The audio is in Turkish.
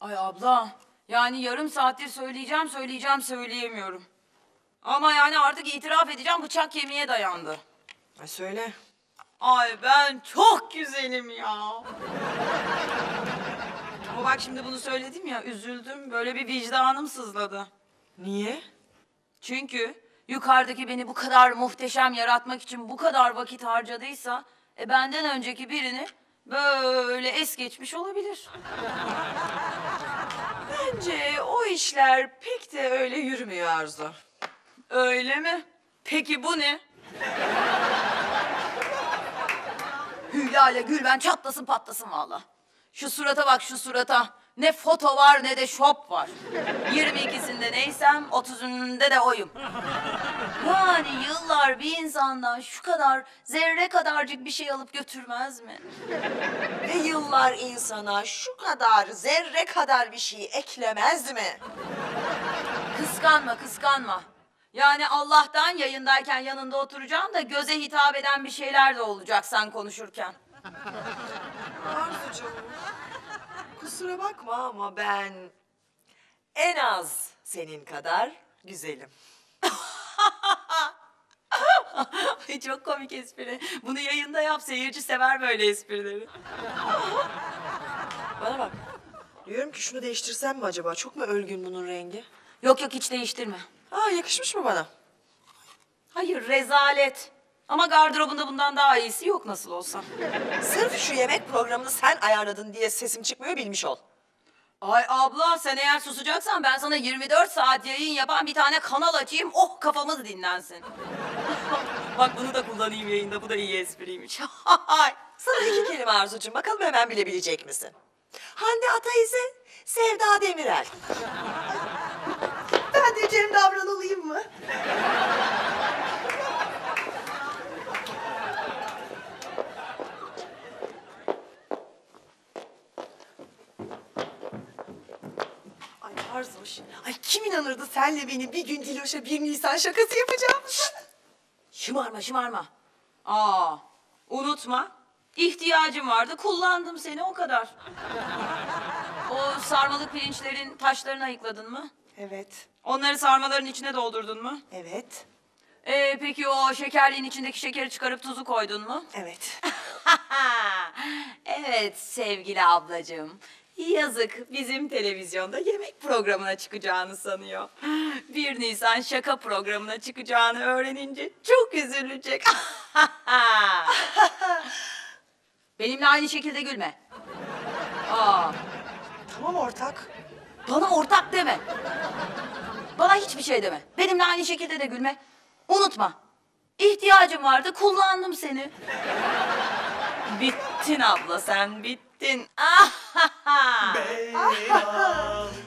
Ay abla, yani yarım saattir söyleyemiyorum. Ama yani artık itiraf edeceğim, bıçak kemiğe dayandı. Ay söyle. Ay ben çok güzelim ya. Ama bak şimdi bunu söyledim ya, üzüldüm. Böyle bir vicdanım sızladı. Niye? Çünkü yukarıdaki beni bu kadar muhteşem yaratmak için bu kadar vakit harcadıysa... benden önceki birini böyle es geçmiş olabilir. Bence o işler pek de öyle yürümüyor Arzu. Öyle mi? Peki bu ne? Hülya ile Gülben çatlasın patlasın valla. Şu surata bak, şu surata. Ne foto var ne de şop var. 22'sinde neysem 30'unda de oyum. Yani yıllar bir insandan şu kadar zerre kadarcık bir şey alıp götürmez mi? Ve yıllar insana şu kadar zerre kadar bir şey eklemez mi? Kıskanma, kıskanma. Yani Allah'tan yayındayken yanında oturacağım da göze hitap eden bir şeyler de olacak sen konuşurken. Arzucuğum, kusura bakma ama ben en az senin kadar güzelim. Ay çok komik espri. Bunu yayında yap, seyirci sever böyle esprileri. Bana bak. Diyorum ki şunu değiştirsem mi acaba? Çok mu ölgün bunun rengi? Yok yok, hiç değiştirme. Aa, yakışmış mı bana? Hayır, rezalet. Ama gardırobunda bundan daha iyisi yok nasıl olsa. Sırf şu yemek programını sen ayarladın diye sesim çıkmıyor, bilmiş ol. Ay abla, sen eğer susacaksan ben sana 24 saat yayın yapan bir tane kanal açayım. Oh, kafamız dinlensin. Bak bunu da kullanayım yayında. Bu da iyi espriymiş. Sana iki kelime Arzucuğum, bakalım hemen bilebilecek misin? Hande Ataize, Sevda Demirel. Ben de Cem Davran olayım mı? Ay Arzuş, ay kim inanırdı senle benim bir gün Diloş'a 1 Nisan şakası yapacağımıza? Şımarma, şımarma. Aa, unutma. İhtiyacım vardı, kullandım seni, o kadar. O sarmalık pirinçlerin taşlarını ayıkladın mı? Evet, Onları sarmaların içine doldurdun mu? evet, Peki o şekerliğin içindeki şekeri çıkarıp tuzu koydun mu? evet. Evet sevgili ablacığım. Yazık, bizim televizyonda yemek programına çıkacağını sanıyor. 1 Nisan şaka programına çıkacağını öğrenince çok üzülecek. Benimle aynı şekilde gülme. Aa, Tamam ortak. bana ortak deme. Bana hiçbir şey deme. Benimle aynı şekilde de gülme. Unutma. İhtiyacım vardı, kullandım seni. Bittin abla, sen bittin. Beyaz